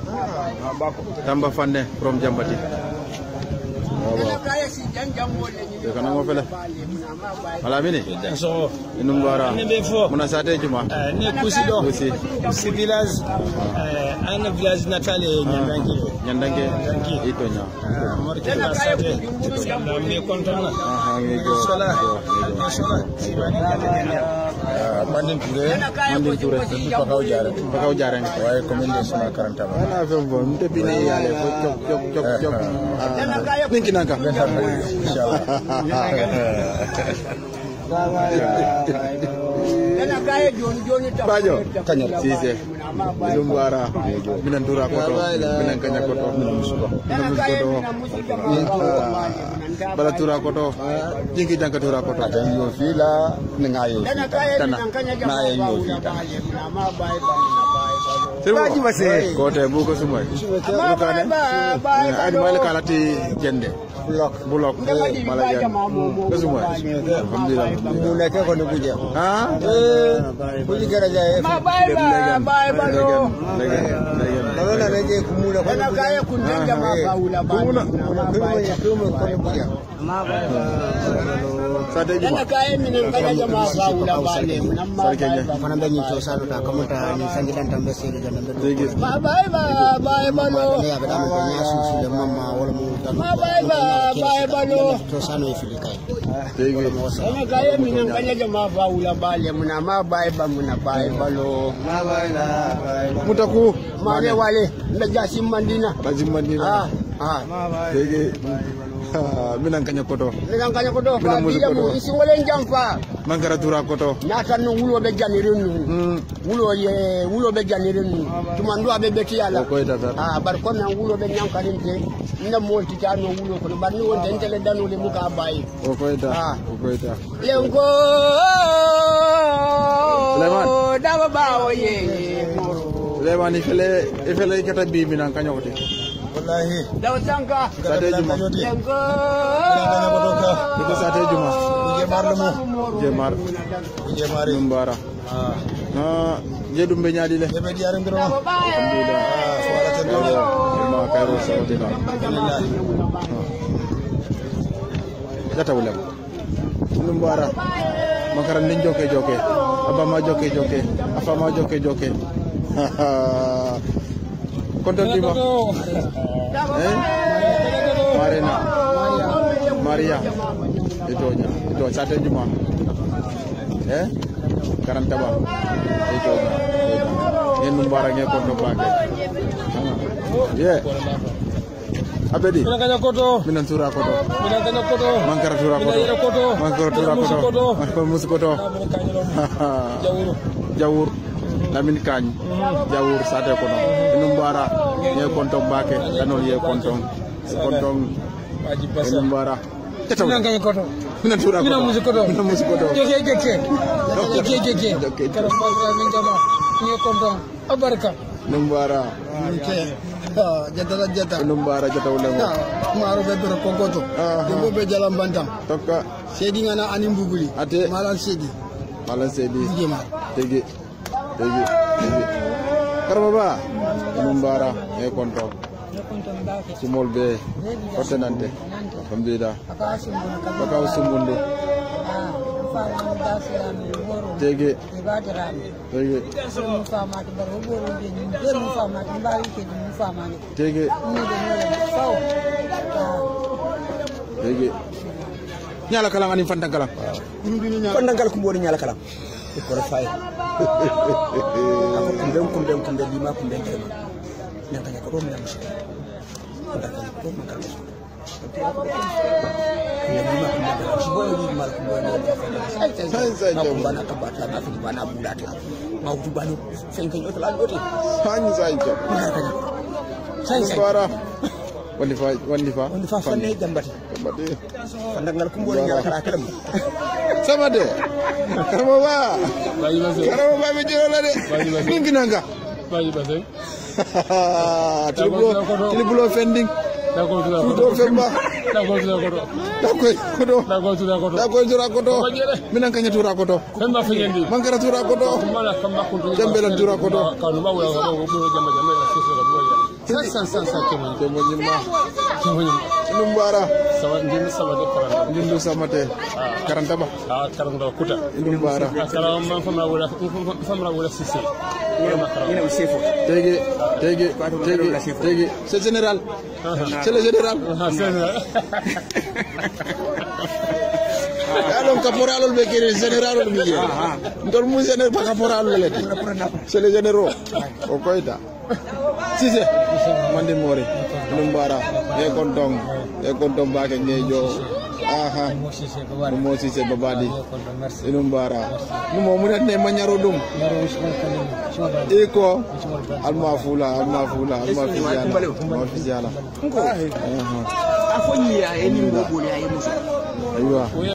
Tamba Fande from Jambati. Kana mo fele ala mini so inum bara muna sate juma ne kusido kusi village ana village natale nyandange itonya morke na sate na me kontona sola sibani mandin touré Pakao Jare way commendation na karanta ana fe bon te bine yale ko chok ninki nanka Bajo kanya sise Lumbara minantura koto minankanya koto bala tura koto jingi jangka tura koto yo fila ngayo tana na yo fita Baji base kote buko sumay bukane adi mala kalati jende bulok malajan kesumay alhamdulillah muna ke kono buje ha buji garaja bye na leje kumula kana kaya kunja mafaula bana sate juma kaya minen kana jama faula bane fana danyi to salu ta kamuta ni sangi dan tambe sele dan bye balo ya bada mo nya su le mama wala mo bye balo to sanu ifilikai kana kaya minen kana jama faula bale muna bye balo mutaku mane wale ndaja mandina dege minankanya koto biya mu isi wala njamfa mangara tura koto nata no wulo be janirenu wulo be janirenu tumando abe beti ala ko ita bar ko nan wulo be nyankalinte nda molti ta no wulo ko bar ni wonte entele danu le muka bayi ko ita lengo Leman dawa bawo ye Leman ifele kata bibi nan kanyo kote wallahi dawa sanka sate juma lengo ko sate juma jemar numbara jedum be nyaadi le be diare ndiro alhamdulillah wala tan ma kayro sawatina jata wulam numbara makaran nin joke abama joke afama joke konton dima Marina Maria itu sate juma karanta ba itu yen numbara nge konto bage abedi minan tura koto mangkara tura koto mangkara musikoto jawur lamin kañ jawur sate kono numbara nge konto bake danol ye kontong numbara minan tura koto jeke abarka numbara jata numbara jata ulama maro be doro kokoto debo be jalam bantam tokka sedi ngana anim buguli ate malan sedi jema tege karaba numbara e konto sumol be kotenante alhamdulillah Pakao sumbundu tege nyala kalang ani fantang kalang ko mbori nyala kalam ko fay kumbe lima kumbe tema nyanga ko mi namushi ko makalo Wanifa fane jambati pandangal kumbori nyala kala sama de karama ba be jolo de ningi nanga tilibulo fending Tudo femba. Dako tura koto. Minankanya tura koto. Femba fingendi. Mangara tura koto. Kumala kamba kuntu. Jambela tura koto. Kanuma wala jamba Kemo nyima. Numbara. Sama njindu sama de karanta. Njindu sama te. Karanta ba. Karanta kuta. Numbara. Kalau man famra wala sisi. Ina usefo. Tege. C'est général. C'est le général. Alors caporal le bekere général le milieu. Ndol mu général pas caporal le leti. C'est le généraux. O koita. Sise. Mande more. Numbara. E kontong ba ke ngejo. Aha. Mo sise babadi. Numbara. Numo mu ne manyaro dum. Eko almafula afonyi ya eni ngobole ya yemuso. Aywa.